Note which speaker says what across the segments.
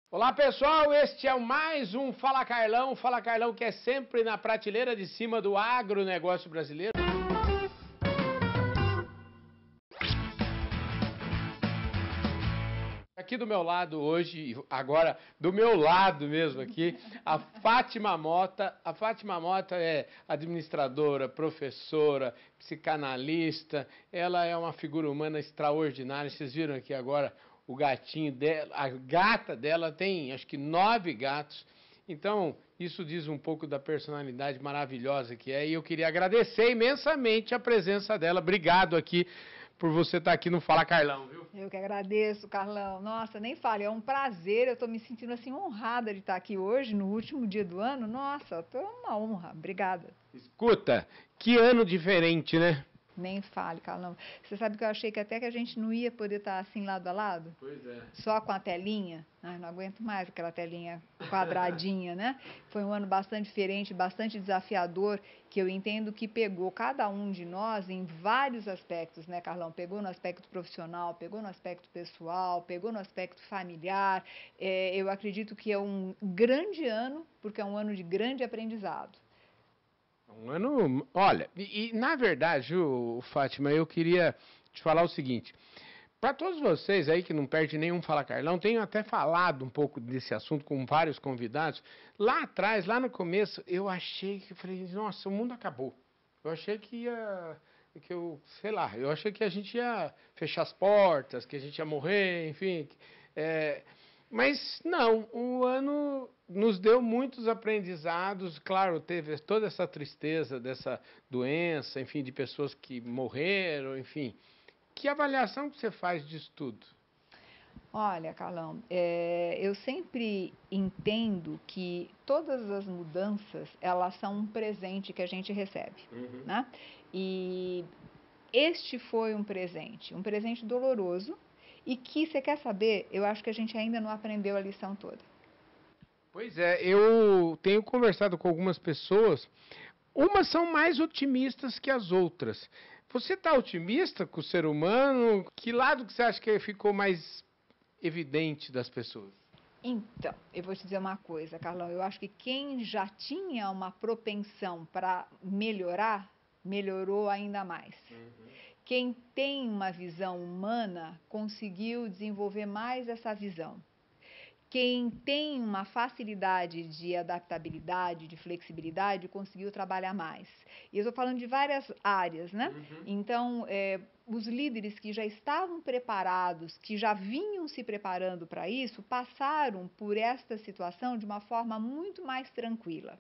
Speaker 1: Olá pessoal, este é mais um Fala Carlão que é sempre na prateleira de cima do agronegócio brasileiro. Aqui do meu lado hoje, agora do meu lado mesmo aqui, a Fátima Mota. A Fátima Mota é administradora, professora, psicanalista, ela é uma figura humana extraordinária. Vocês viram aqui agora o gatinho dela, a gata dela tem acho que 9 gatos. Então, isso diz um pouco da personalidade maravilhosa que é. E eu queria agradecer imensamente a presença dela. Obrigado aqui por você estar aqui no Fala Carlão, viu?
Speaker 2: Eu que agradeço, Carlão. Nossa, nem fale, é um prazer. Eu estou me sentindo assim honrada de estar aqui hoje, no último dia do ano. Nossa, estou uma honra. Obrigada.
Speaker 1: Escuta, que ano diferente, né?
Speaker 2: Nem fale, Carlão. Você sabe que eu achei que até que a gente não ia poder estar assim lado a lado?
Speaker 1: Pois é.
Speaker 2: Só com a telinha. Ai, não aguento mais aquela telinha quadradinha, né? Foi um ano bastante diferente, bastante desafiador, que eu entendo que pegou cada um de nós em vários aspectos, né, Carlão? Pegou no aspecto profissional, pegou no aspecto pessoal, pegou no aspecto familiar. Eu acredito que é um grande ano, porque é um ano de grande aprendizado.
Speaker 1: Um ano, olha, na verdade, Fátima, eu queria te falar o seguinte. Para todos vocês aí que não perde nenhum Fala Carlão, tenho até falado um pouco desse assunto com vários convidados. Lá atrás, lá no começo, eu falei, nossa, o mundo acabou. Eu achei que eu achei que a gente ia fechar as portas, que a gente ia morrer, enfim. Mas não, o ano nos deu muitos aprendizados. Claro, teve toda essa tristeza dessa doença, enfim, de pessoas que morreram, enfim. Que avaliação que você faz disso tudo?
Speaker 2: Olha, Carlão, eu sempre entendo que todas as mudanças, elas são um presente que a gente recebe, né? E este foi um presente doloroso e que, você quer saber, eu acho que a gente ainda não aprendeu a lição toda.
Speaker 1: Pois é, eu tenho conversado com algumas pessoas, umas são mais otimistas que as outras. Você está otimista com o ser humano? Que lado que você acha que ficou mais evidente das pessoas?
Speaker 2: Então, eu vou te dizer uma coisa, Carlão. Eu acho que quem já tinha uma propensão para melhorar, melhorou ainda mais. Quem tem uma visão humana conseguiu desenvolver mais essa visão. Quem tem uma facilidade de adaptabilidade, de flexibilidade, conseguiu trabalhar mais. E eu estou falando de várias áreas, né? Então, os líderes que já estavam preparados, que já vinham se preparando para isso, passaram por esta situação de uma forma muito mais tranquila.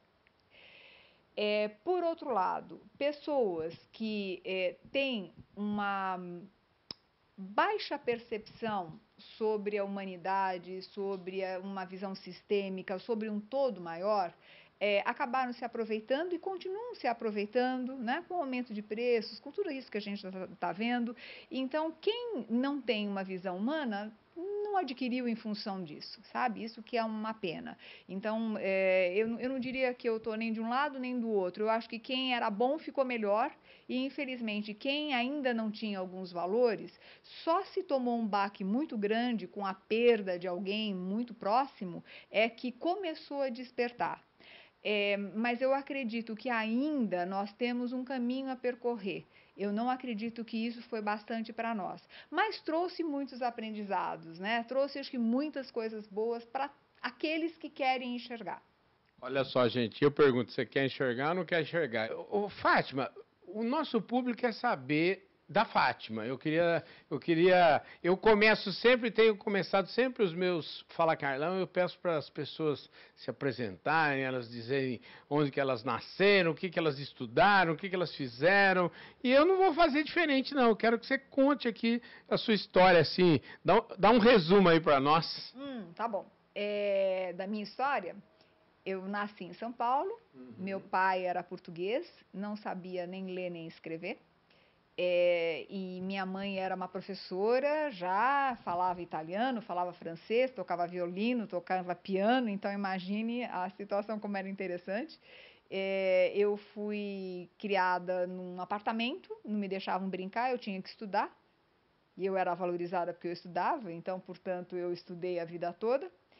Speaker 2: Por outro lado, pessoas que têm uma baixa percepção sobre a humanidade, sobre uma visão sistêmica, sobre um todo maior, acabaram se aproveitando e continuam se aproveitando, né, com o aumento de preços, com tudo isso que a gente está vendo. Então, quem não tem uma visão humana não adquiriu em função disso, sabe? Isso que é uma pena. Então, eu não diria que eu estou nem de um lado nem do outro. Eu acho que quem era bom ficou melhor e, infelizmente, quem ainda não tinha alguns valores, só se tomou um baque muito grande com a perda de alguém muito próximo, é que começou a despertar. Mas eu acredito que ainda nós temos um caminho a percorrer. Eu não acredito que isso foi bastante para nós. Mas trouxe muitos aprendizados, né? Trouxe, acho que, muitas coisas boas para aqueles que querem enxergar.
Speaker 1: Olha só, gente, eu pergunto, você quer enxergar ou não quer enxergar? Fátima, o nosso público quer saber da Fátima. Eu começo sempre, tenho começado sempre os meus Fala Carlão, eu peço para as pessoas se apresentarem, elas dizerem onde que elas nasceram, o que que elas estudaram, o que que elas fizeram, e eu não vou fazer diferente não, eu quero que você conte aqui a sua história, assim, dá um resumo aí para nós.
Speaker 2: Tá bom. Da minha história, eu nasci em São Paulo, meu pai era português, não sabia nem ler nem escrever. E minha mãe era uma professora, já falava italiano, falava francês, tocava violino, tocava piano, então imagine a situação como era interessante. Eu fui criada num apartamento, não me deixavam brincar, eu tinha que estudar, e eu era valorizada porque eu estudava, então, portanto, eu estudei a vida toda.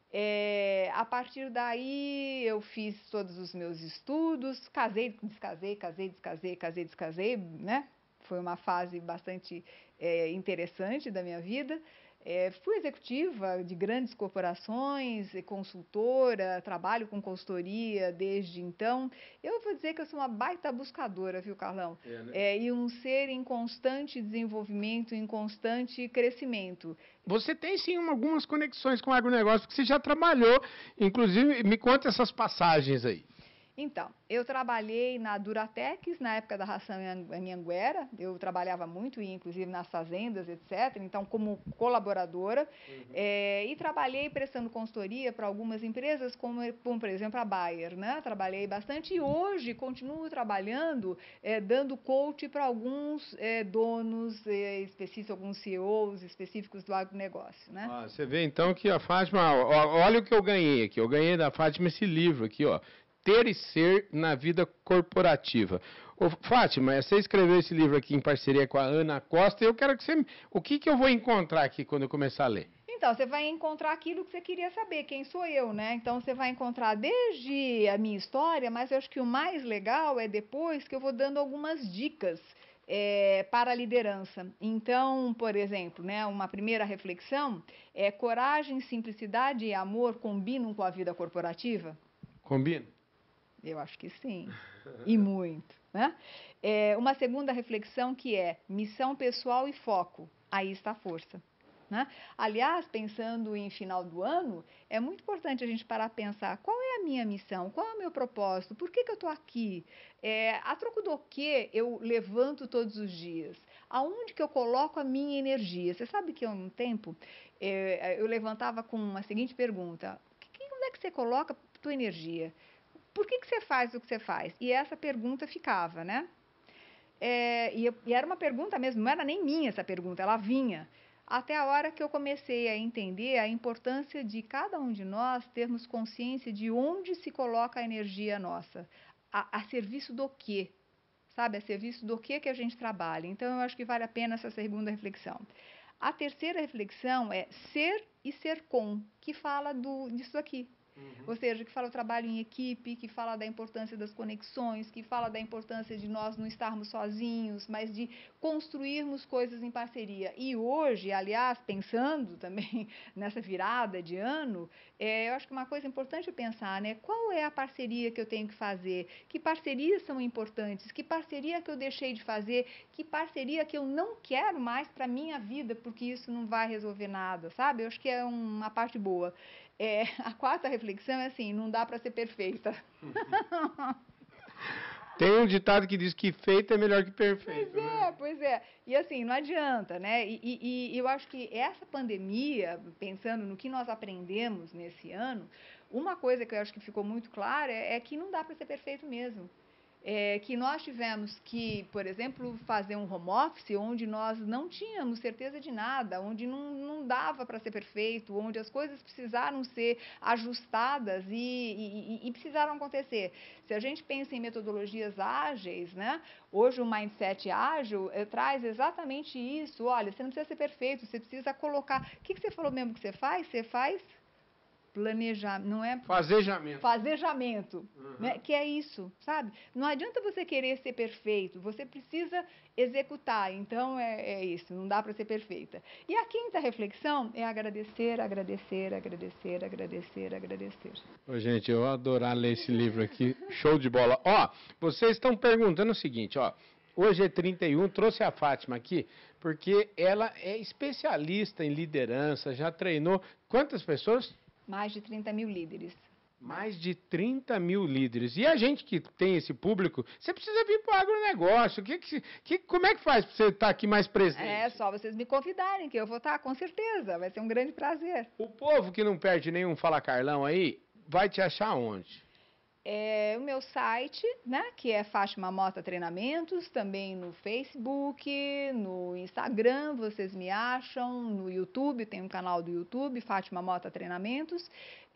Speaker 2: A partir daí, eu fiz todos os meus estudos, casei, descasei, casei, descasei, casei, descasei, né? Foi uma fase bastante interessante da minha vida. Fui executiva de grandes corporações, consultora, trabalho com consultoria desde então. Eu vou dizer que eu sou uma baita buscadora, viu, Carlão?
Speaker 1: Né?
Speaker 2: E um ser em constante desenvolvimento, em constante crescimento.
Speaker 1: Você tem sim algumas conexões com o agronegócio, porque você já trabalhou, inclusive, me conta essas passagens aí.
Speaker 2: Então, eu trabalhei na Duratex, na época da ração em Anhanguera, eu trabalhava muito, inclusive nas fazendas, etc., então como colaboradora, e trabalhei prestando consultoria para algumas empresas, como, por exemplo, a Bayer, né? Trabalhei bastante e hoje continuo trabalhando, dando coach para alguns donos específicos, alguns CEOs específicos do agronegócio, né?
Speaker 1: Você vê então que a Fátima, olha o que eu ganhei aqui, eu ganhei da Fátima esse livro aqui, ó. Ter e Ser na Vida Corporativa. Ô, Fátima, você escreveu esse livro aqui em parceria com a Ana Costa, e eu quero que você... O que eu vou encontrar aqui quando eu começar a ler?
Speaker 2: Então, você vai encontrar aquilo que você queria saber, quem sou eu, né? Então, você vai encontrar desde a minha história, mas eu acho que o mais legal é depois que eu vou dando algumas dicas para a liderança. Então, por exemplo, né, uma primeira reflexão é: coragem, simplicidade e amor combinam com a vida corporativa?
Speaker 1: Combina?
Speaker 2: Eu acho que sim, e muito, né? Uma segunda reflexão que é missão pessoal e foco. Aí está a força, né? Aliás, pensando em final do ano, é muito importante a gente parar a pensar: qual é a minha missão? Qual é o meu propósito? Por que eu estou aqui? A troco do que eu levanto todos os dias? Aonde que eu coloco a minha energia? Você sabe que há um tempo eu levantava com a seguinte pergunta: onde é que você coloca a tua energia? Por que você faz o que você faz? E essa pergunta ficava, né? E era uma pergunta mesmo, não era nem minha essa pergunta, ela vinha. Até a hora que eu comecei a entender a importância de cada um de nós termos consciência de onde se coloca a energia nossa. A serviço do quê? Sabe? A serviço do que a gente trabalha. Então, eu acho que vale a pena essa segunda reflexão. A terceira reflexão é ser e ser com, que fala disso aqui. Ou seja, que fala o trabalho em equipe, que fala da importância das conexões, que fala da importância de nós não estarmos sozinhos, mas de construirmos coisas em parceria. E hoje, aliás, pensando também nessa virada de ano, eu acho que uma coisa importante é pensar, né? Qual é a parceria que eu tenho que fazer? Que parcerias são importantes? Que parceria que eu deixei de fazer? Que parceria que eu não quero mais para a minha vida, porque isso não vai resolver nada, sabe? Eu acho que é uma parte boa. A quarta reflexão é assim: não dá para ser perfeita.
Speaker 1: Tem um ditado que diz que feito é melhor que perfeito.
Speaker 2: Pois é. E assim, não adianta, né? E eu acho que essa pandemia, pensando no que nós aprendemos nesse ano, uma coisa que eu acho que ficou muito clara é que não dá para ser perfeito mesmo. Que nós tivemos que, por exemplo, fazer um home office onde nós não tínhamos certeza de nada, onde não dava para ser perfeito, onde as coisas precisaram ser ajustadas e precisaram acontecer. Se a gente pensa em metodologias ágeis, né? Hoje o mindset ágil traz exatamente isso. Olha, você não precisa ser perfeito, você precisa colocar... O que você falou mesmo que você faz? Você faz... planejar, não é? Fazejamento, né? Que é isso, sabe? Não adianta você querer ser perfeito, você precisa executar. Então, é isso, não dá para ser perfeita. E a quinta reflexão é agradecer, agradecer, agradecer, agradecer, agradecer.
Speaker 1: Ô, gente, eu vou adorar ler esse livro aqui, show de bola. Ó, vocês estão perguntando o seguinte, ó, hoje é 31, trouxe a Fátima aqui, porque ela é especialista em liderança, já treinou quantas pessoas?
Speaker 2: Mais de 30 mil líderes.
Speaker 1: Mais de 30 mil líderes. E a gente que tem esse público, você precisa vir para o agronegócio. Como é que faz para você estar aqui mais presente?
Speaker 2: É só vocês me convidarem, que eu vou estar, com certeza. Vai ser um grande prazer.
Speaker 1: O povo que não perde nenhum Fala Carlão aí, vai te achar onde?
Speaker 2: O meu site, né, que é Fátima Mota Treinamentos, também no Facebook, no Instagram, vocês me acham, no YouTube, tem um canal do YouTube, Fátima Mota Treinamentos,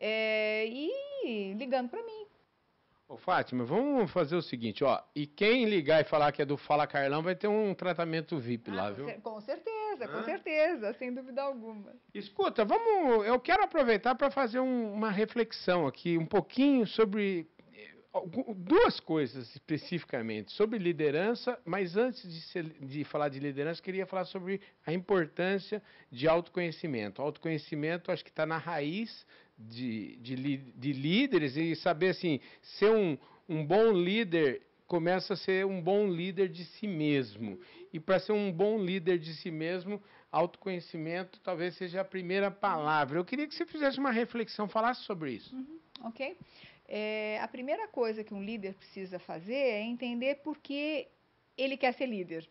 Speaker 2: e ligando para mim.
Speaker 1: Ô, Fátima, vamos fazer o seguinte, ó, e quem ligar e falar que é do Fala Carlão vai ter um tratamento VIP lá, viu?
Speaker 2: Com certeza. certeza, sem dúvida alguma.
Speaker 1: Escuta, eu quero aproveitar para fazer uma reflexão aqui, um pouquinho sobre duas coisas especificamente, sobre liderança, mas antes de falar de liderança, queria falar sobre a importância de autoconhecimento. Autoconhecimento acho que está na raiz de líderes, e saber assim, ser um bom líder começa a ser um bom líder de si mesmo. E para ser um bom líder de si mesmo, autoconhecimento talvez seja a primeira palavra. Eu queria que você fizesse uma reflexão, falasse sobre isso.
Speaker 2: Ok. A primeira coisa que um líder precisa fazer é entender por que ele quer ser líder.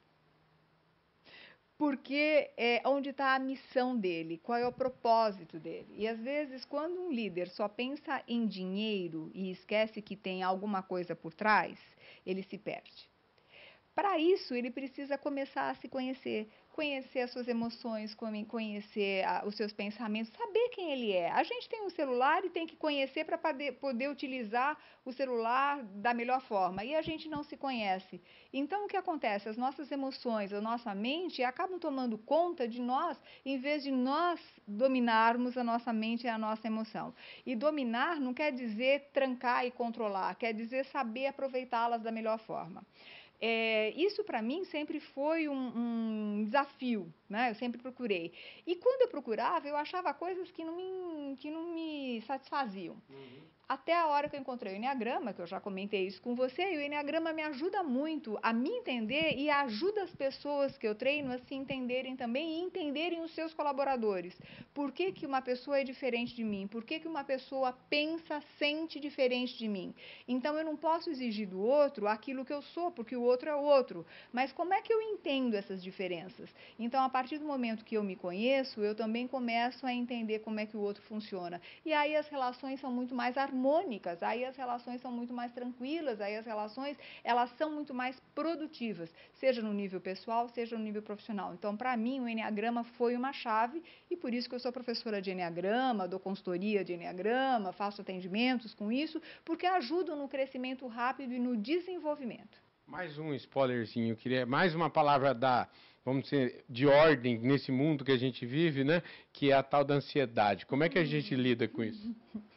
Speaker 2: Porque onde está a missão dele, qual é o propósito dele. E às vezes, quando um líder só pensa em dinheiro e esquece que tem alguma coisa por trás, ele se perde. Para isso, ele precisa começar a se conhecer as suas emoções, conhecer os seus pensamentos, saber quem ele é. A gente tem um celular e tem que conhecer para poder utilizar o celular da melhor forma, e a gente não se conhece. Então, o que acontece? As nossas emoções, a nossa mente acabam tomando conta de nós, em vez de nós dominarmos a nossa mente e a nossa emoção. E dominar não quer dizer trancar e controlar, quer dizer saber aproveitá-las da melhor forma. Isso para mim sempre foi um desafio, né? Eu sempre procurei. E quando eu procurava, eu achava coisas que não me satisfaziam. Até a hora que eu encontrei o Enneagrama, que eu já comentei isso com você, e o Enneagrama me ajuda muito a me entender e ajuda as pessoas que eu treino a se entenderem também e entenderem os seus colaboradores. Por que que uma pessoa é diferente de mim? Por que que uma pessoa pensa, sente diferente de mim? Então, eu não posso exigir do outro aquilo que eu sou, porque o outro é o outro. Mas como é que eu entendo essas diferenças? Então, a partir do momento que eu me conheço, eu também começo a entender como é que o outro funciona. E aí as relações são muito mais harmônicas, aí as relações são muito mais tranquilas, aí as relações, elas são muito mais produtivas, seja no nível pessoal, seja no nível profissional. Então, para mim, o Enneagrama foi uma chave, e por isso que eu sou professora de Enneagrama, dou consultoria de Enneagrama, faço atendimentos com isso, porque ajudam no crescimento rápido e no desenvolvimento.
Speaker 1: Mais um spoilerzinho, queria mais uma palavra vamos dizer, de ordem nesse mundo que a gente vive, né? Que é a tal da ansiedade. Como é que a gente lida com isso?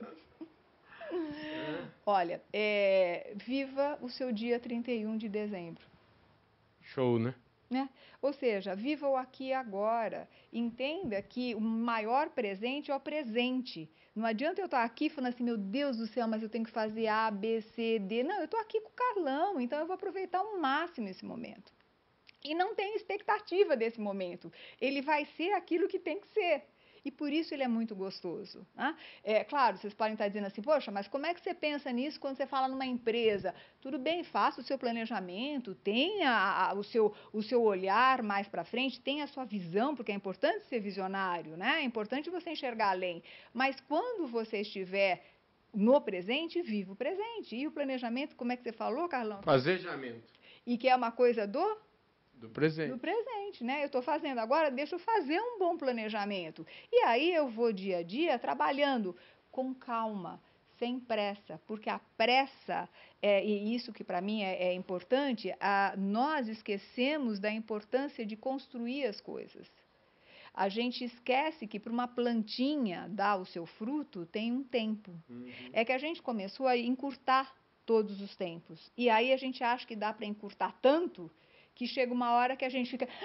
Speaker 2: Olha, viva o seu dia 31 de dezembro.
Speaker 1: Show, né?
Speaker 2: Ou seja, viva o aqui e agora. Entenda que o maior presente é o presente. Não adianta eu estar aqui falando assim, meu Deus do céu, mas eu tenho que fazer A, B, C, D. Não, eu estou aqui com o Carlão, então eu vou aproveitar ao máximo esse momento. E não tenho expectativa desse momento. Ele vai ser aquilo que tem que ser. E por isso ele é muito gostoso. Né? Claro, vocês podem estar dizendo assim, poxa, mas como é que você pensa nisso quando você fala numa empresa? Tudo bem, faça o seu planejamento, tenha o seu olhar mais para frente, tenha a sua visão, porque é importante ser visionário, né? É importante você enxergar além. Mas quando você estiver no presente, viva o presente. E o planejamento, como é que você falou, Carlão?
Speaker 1: Fazejamento.
Speaker 2: E que é uma coisa
Speaker 1: do presente.
Speaker 2: Do presente, né? Eu estou fazendo agora, deixa eu fazer um bom planejamento. E aí eu vou dia a dia trabalhando com calma, sem pressa, porque a pressa, e isso que para mim é importante, nós esquecemos da importância de construir as coisas. A gente esquece que para uma plantinha dar o seu fruto tem um tempo. É que a gente começou a encurtar todos os tempos. E aí a gente acha que dá para encurtar tanto que chega uma hora que a gente fica,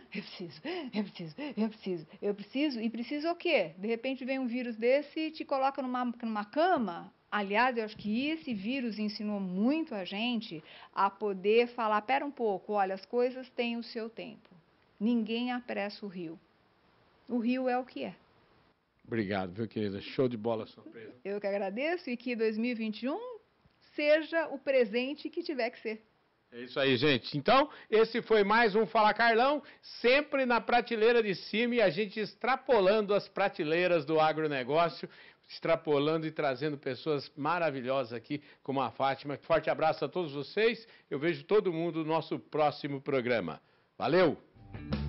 Speaker 2: eu preciso, e preciso o quê? De repente vem um vírus desse e te coloca numa cama. Aliás, eu acho que esse vírus ensinou muito a gente a poder falar, pera um pouco, olha, as coisas têm o seu tempo. Ninguém apressa o rio. O rio é o que é.
Speaker 1: Obrigado, viu, querida? Show de bola a surpresa.
Speaker 2: Eu que agradeço e que 2021 seja o presente que tiver que ser.
Speaker 1: É isso aí, gente. Então, esse foi mais um Fala Carlão, sempre na prateleira de cima e a gente extrapolando as prateleiras do agronegócio, extrapolando e trazendo pessoas maravilhosas aqui, como a Fátima. Forte abraço a todos vocês. Eu vejo todo mundo no nosso próximo programa. Valeu!